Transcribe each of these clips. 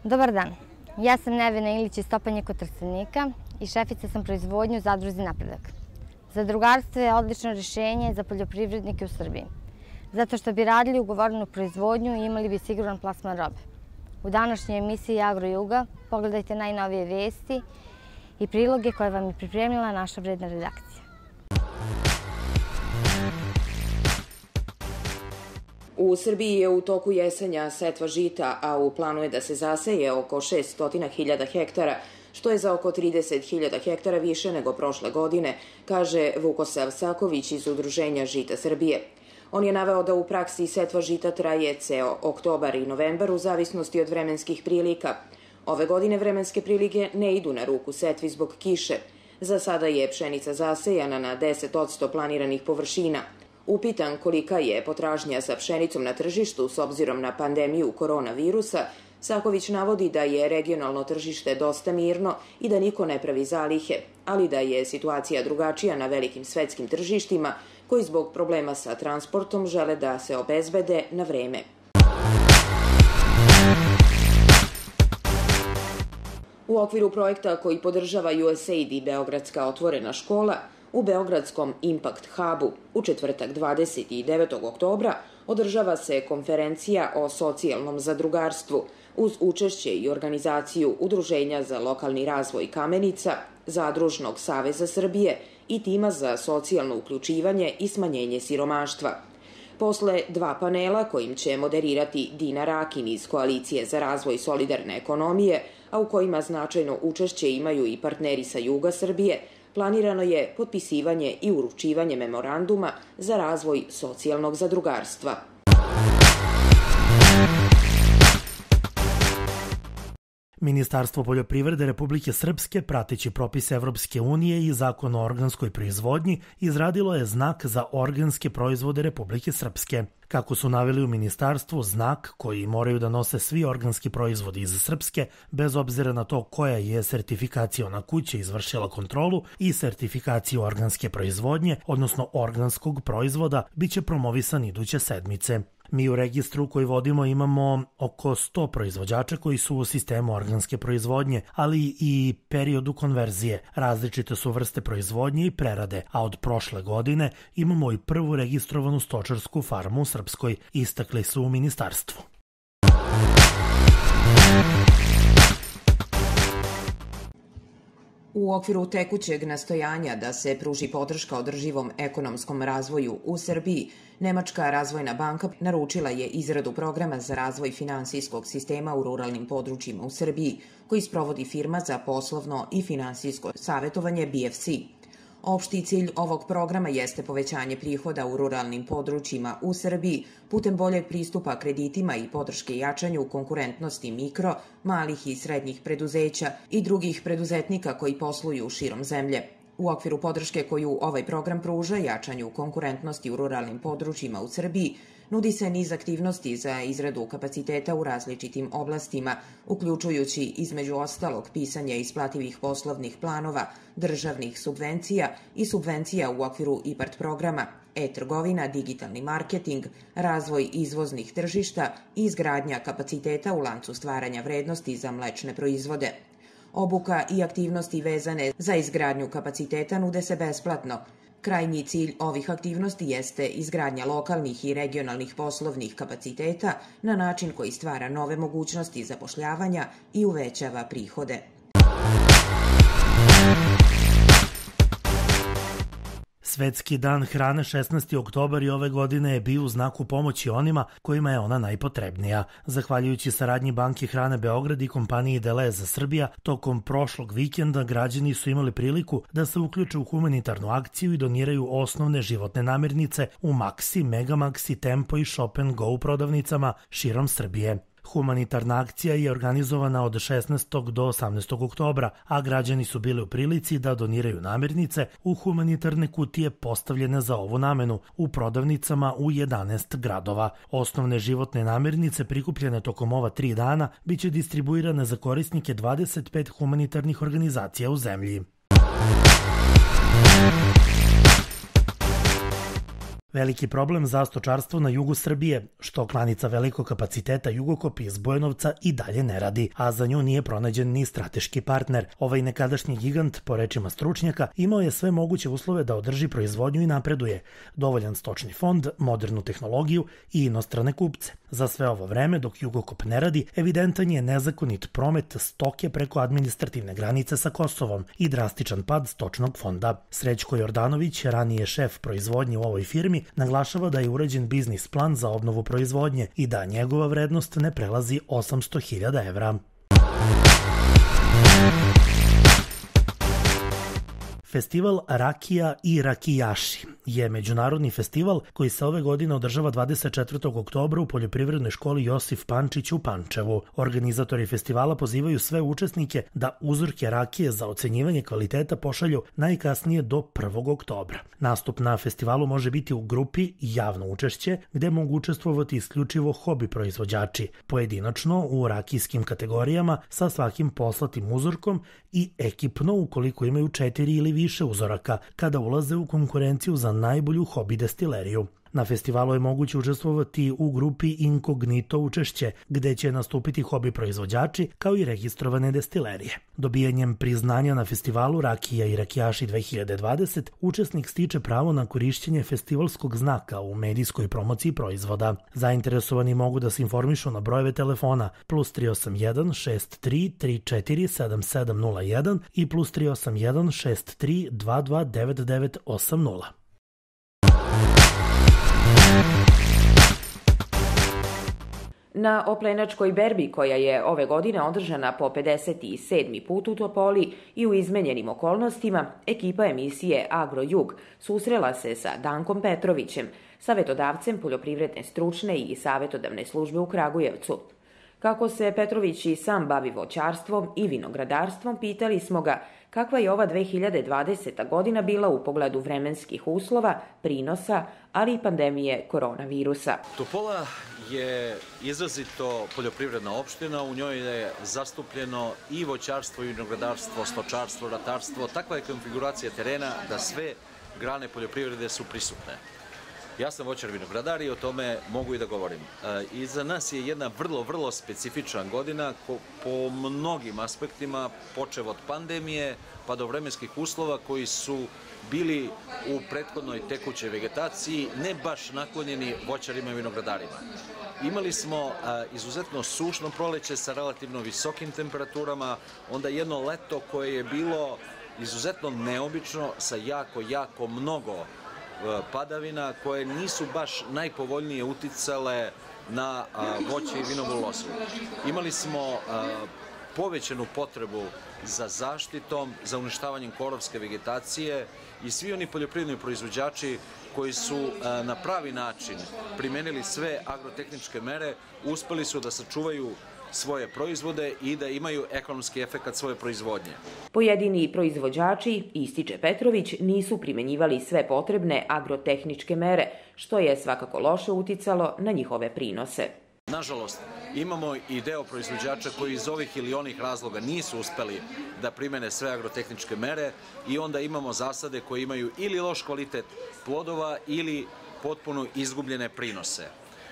Dobar dan, ja sam Nevena Ilić iz Stopanje kod Trstenika i šefica sam proizvodnje u Zadruzi Napredak. Zadrugarstvo je odlično rješenje za poljoprivrednike u Srbiji, zato što bi radili ugovorenu proizvodnju i imali bi siguran plasman robe. U današnjoj emisiji Agrojuga pogledajte najnovije vesti i priloge koje vam je pripremila naša vredna redakcija. U Srbiji je u toku jesenja setva žita, a u planu je da se zaseje oko 600.000 hektara, što je za oko 30.000 hektara više nego prošle godine, kaže Vukosav Saković iz Udruženja Žita Srbije. On je naveo da u praksi setva žita traje ceo oktobar i novembar u zavisnosti od vremenskih prilika. Ove godine vremenske prilike ne idu na ruku setvi zbog kiše. Za sada je pšenica zasejana na 10% planiranih površina. Upitan kolika je potražnja za pšenicom na tržištu s obzirom na pandemiju koronavirusa, Saković navodi da je regionalno tržište dosta mirno i da niko ne pravi zalihe, ali da je situacija drugačija na velikim svetskim tržištima koji zbog problema sa transportom žele da se obezbede na vreme. U okviru projekta koji podržava USAID i Beogradska otvorena škola, u Beogradskom Impact Hubu u četvrtak 29. oktobra održava se konferencija o socijalnom zadrugarstvu uz učešće i organizaciju Udruženja za lokalni razvoj Kamenica, Zadružnog saveza Srbije i tima za socijalno uključivanje i smanjenje siromaštva. Posle dva panela kojim će moderirati Dina Rakin iz Koalicije za razvoj solidarne ekonomije, a u kojima značajno učešće imaju i partneri sa juga Srbije, planirano je potpisivanje i uručivanje memoranduma za razvoj socijalnog zadrugarstva. Ministarstvo poljoprivrede Republike Srpske, prateći propise Evropske unije i zakon o organskoj proizvodnji, izradilo je znak za organske proizvode Republike Srpske. Kako su naveli u ministarstvu, znak koji moraju da nose svi organski proizvodi iz Srpske, bez obzira na to koja je sertifikaciona kuća izvršila kontrolu i sertifikaciju organske proizvodnje, odnosno organskog proizvoda, bit će promovisan iduće sedmice. Mi u registru koji vodimo imamo oko 100 proizvođača koji su u sistemu organske proizvodnje, ali i periodu konverzije. Različite su vrste proizvodnje i prerade, a od prošle godine imamo i prvu registrovanu stočarsku farmu u Srpskoj, istakli su u ministarstvu. U okviru tekućeg nastojanja da se pruži podrška održivom ekonomskom razvoju u Srbiji, Nemačka razvojna banka naručila je izradu programa za razvoj finansijskog sistema u ruralnim područjima u Srbiji, koji sprovodi firma za poslovno i finansijsko savjetovanje BFC. Opšti cilj ovog programa jeste povećanje prihoda u ruralnim područjima u Srbiji putem boljeg pristupa kreditima i podrške jačanju konkurentnosti mikro, malih i srednjih preduzeća i drugih preduzetnika koji posluju širom zemlje. U okviru podrške koju ovaj program pruža jačanju konkurentnosti u ruralnim područjima u Srbiji, nudi se niz aktivnosti za izradu kapaciteta u različitim oblastima, uključujući između ostalog pisanje isplativih poslovnih planova, državnih subvencija i subvencija u okviru IPART programa, e-trgovina, digitalni marketing, razvoj izvoznih tržišta i izgradnja kapaciteta u lancu stvaranja vrednosti za mlečne proizvode. Obuka i aktivnosti vezane za izgradnju kapaciteta nude se besplatno. Krajnji cilj ovih aktivnosti jeste izgradnja lokalnih i regionalnih poslovnih kapaciteta na način koji stvara nove mogućnosti zapošljavanja i uvećava prihode. Svetski dan hrane 16. oktobar i ove godine je bio u znaku pomoći onima kojima je ona najpotrebnija. Zahvaljujući saradnji Banke hrane Beograd i kompaniji Deleza Srbija, tokom prošlog vikenda građani su imali priliku da se uključe u humanitarnu akciju i doniraju osnovne životne namirnice u Maxi, Megamaxi, Tempo i Shop & Go prodavnicama širom Srbije. Humanitarna akcija je organizovana od 16. do 18. oktobra, a građani su bili u prilici da doniraju namirnice u humanitarne kutije postavljene za ovu namenu u prodavnicama u 11 gradova. Osnovne životne namirnice prikupljene tokom ova 3 dana biće distribuirane za korisnike 25 humanitarnih organizacija u zemlji. Veliki problem za stočarstvo na jugu Srbije, što klanica velikog kapaciteta Jugokop iz Bujanovca i dalje ne radi, a za nju nije pronađen ni strateški partner. Ovaj nekadašnji gigant, po rečima stručnjaka, imao je sve moguće uslove da održi proizvodnju i napreduje. Dovoljan stočni fond, modernu tehnologiju i inostrane kupce. Za sve ovo vreme, dok Jugokop ne radi, evidentan je nezakonit promet stoke preko administrativne granice sa Kosovom i drastičan pad stočnog fonda. Srećko Jordanović, ranije šef proizvodnje u ovoj firmi, naglašava da je urađen biznis plan za obnovu proizvodnje i da njegova vrednost ne prelazi 800.000 evra. Festival Rakija i rakijaši je međunarodni festival koji se ove godine održava 24. oktobra u Poljoprivrednoj školi Josif Pančić u Pančevu. Organizatori festivala pozivaju sve učesnike da uzorke rakije za ocenjivanje kvaliteta pošalju najkasnije do 1. oktobra. Nastup na festivalu može biti u grupi javno učešće, gde mogu učestvovati isključivo hobi proizvođači, pojedinačno u rakijskim kategorijama sa svakim poslatim uzorkom i ekipno ukoliko imaju 4 ili više uzoraka, kada ulaze u konkurenciju za najbolju hobi destileriju. Na festivalu je moguće učestvovati u grupi Inkognito učešće, gde će nastupiti hobi proizvođači kao i registrovane destilerije. Dobijanjem priznanja na festivalu Rakija i rakijaši 2020, učesnik stiče pravo na korišćenje festivalskog znaka u medijskoj promociji proizvoda. Zainteresovani mogu da se informišu na brojeve telefona +381 63 34 7701 i +381 63 22 9980. Na oplenačkoj berbi, koja je ove godine održana po 57. put u Topoli i u izmenjenim okolnostima, ekipa emisije Agro-Jug susrela se sa Dankom Petrovićem, savetodavcem poljoprivredne stručne i savetodavne službe u Kragujevcu. Kako se Petrović i sam bavi voćarstvom i vinogradarstvom, pitali smo ga kakva je ova 2020. godina bila u pogledu vremenskih uslova, prinosa, ali i pandemije koronavirusa. Topola je izrazito poljoprivredna opština, u njoj je zastupljeno i voćarstvo, i vinogradarstvo, stočarstvo, ratarstvo. Takva je konfiguracija terena da sve grane poljoprivrede su prisutne. Ja sam voćar vinogradar i o tome mogu i da govorim. Iza nas je jedna vrlo specifična godina po mnogim aspektima, počev od pandemije pa do vremenskih uslova koji su bili u prethodnoj tekućoj vegetaciji ne baš naklonjeni voćarima i vinogradarima. Imali smo izuzetno sušno proleće sa relativno visokim temperaturama, onda jedno leto koje je bilo izuzetno neobično sa jako mnogo padavina koje nisu baš najpovoljnije uticale na voće i vinovu lozu. Imali smo povećanu potrebu za zaštitom, za uništavanjem korovske vegetacije i svi oni poljoprivredni proizvođači koji su na pravi način primenili sve agrotehničke mere, uspeli su da sačuvaju svoje proizvode i da imaju ekonomski efekat svoje proizvodnje. Pojedini proizvođači, ističe Petrović, nisu primenjivali sve potrebne agrotehničke mere, što je svakako loše uticalo na njihove prinose. Nažalost, imamo i deo proizvođača koji iz ovih ili onih razloga nisu uspeli da primene sve agrotehničke mere i onda imamo zasade koje imaju ili loš kvalitet plodova ili potpuno izgubljene prinose.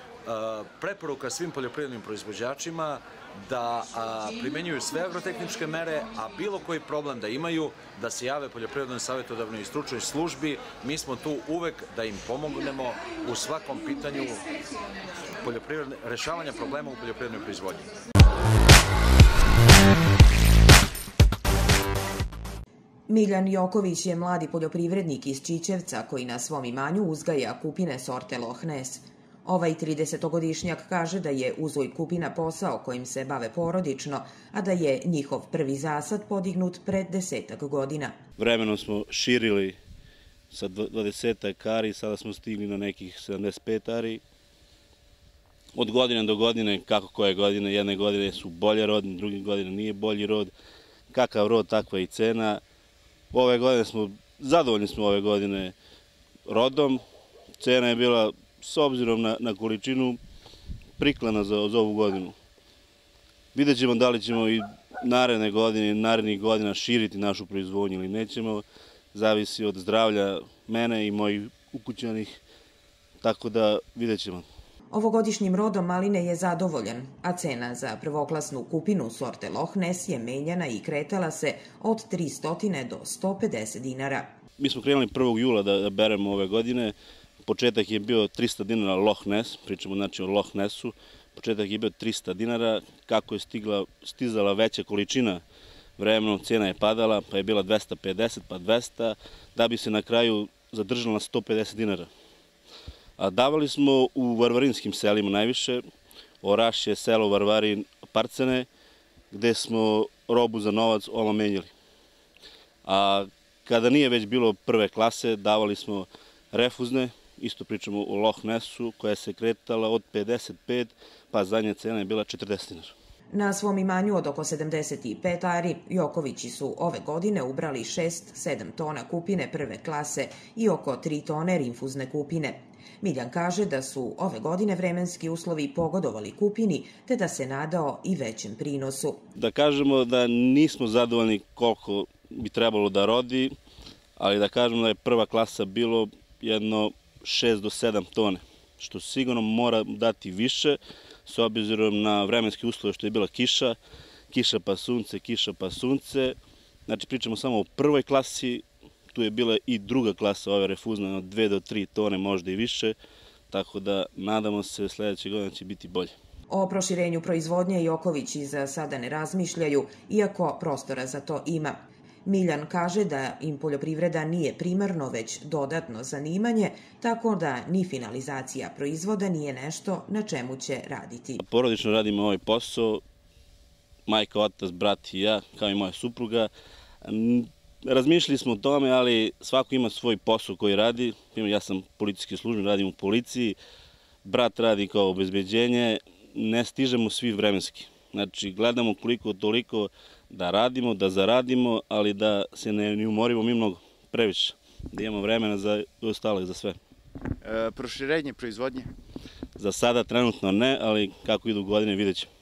Preporuka svim poljoprivrednim proizvođačima da primenjuju sve agrotehničke mere, a bilo koji problem da imaju, da se jave poljoprivrednoj savetodavnoj i stručnoj službi. Mi smo tu uvek da im pomognemo u svakom pitanju rešavanja problema u poljoprivrednoj proizvodnji. Miljan Joković je mladi poljoprivrednik iz Čičevca koji na svom imanju uzgaja kupine sorte Loch Ness. Ovaj 30-godišnjak kaže da je uzgoj kupina posao kojim se bave porodično, a da je njihov prvi zasad podignut pred 10 godina. Vremenom smo širili sa 20 ari, sada smo stigli na nekih 75 ari. Od godine do godine, kako koje godine, jedne godine su bolje rod, druge godine nije bolji rod. Kakav rod, takva i cena. Ove godine zadovoljni smo ove godine rodom. Cena je bila, s obzirom na količinu, priklana za ovu godinu. Vidjet ćemo da li ćemo i naredne godine, narednih godina širiti našu proizvodnju ili nećemo. Zavisi od zdravlja mene i mojih ukućanih tako da vidjet ćemo. Ovogodišnjim rodom maline je zadovoljan, a cena za prvoklasnu kupinu sorte Loch Ness je menjana i kretala se od 300 do 150 dinara. Mi smo krenuli 1. jula da beremo ove godine. Početak je bio 300 dinara Loch Ness, pričamo znači o Loch Nessu. Početak je bio 300 dinara, kako je stizala veća količina vremenom, cena je padala, pa je bila 250, pa 200, da bi se na kraju zadržala na 150 dinara. A davali smo u varvarinskim selima najviše, Orašje, selo Varvarin, Parcene, gde smo robu za novac odmah menjali. A kada nije već bilo prve klase, davali smo refuzne, isto pričamo o Loch Nessu, koja se kretala od 55, pa zadnja cena je bila 40 dinara. Na svom imanju od oko 75 ari, Jokovići su ove godine ubrali 6-7 tona kupine prve klase i oko 3 tone rinfuzne kupine. Miljan kaže da su ove godine vremenski uslovi pogodovali kupini, te da se nadao i većem prinosu. Da kažemo da nismo zadovoljni koliko bi trebalo da rodi, ali da kažemo da je prva klasa bilo jedno 6 do 7 tone, što sigurno mora dati više, s obzirom na vremenske uslove što je bila kiša, kiša pa sunce, kiša pa sunce. Znači pričamo samo o prvoj klasi, tu je bila i druga klasa, ove refuzne, od 2 do 3 tone, možda i više, tako da nadamo se sledeće godine će biti bolje. O proširenju proizvodnje Jokovići za sada ne razmišljaju, iako prostora za to ima. Miljan kaže da im poljoprivreda nije primarno, već dodatno zanimanje, tako da ni finalizacija proizvoda nije nešto na čemu će raditi. Porodično radimo ovaj posao, majka, otac, brat i ja, kao i moja supruga. Razmišljali smo o tome, ali svako ima svoj posao koji radi. Ja sam policijski službenik, radim u policiji, brat radi kao obezbeđenje, ne stižemo svi vremenski. Znači, gledamo koliko toliko da radimo, da zaradimo, ali da se ne umorimo mi mnogo, previše. Da imamo vremena za ostale, za sve. Proširenje proizvodnje? Za sada trenutno ne, ali kako idu godine vidjet ćemo.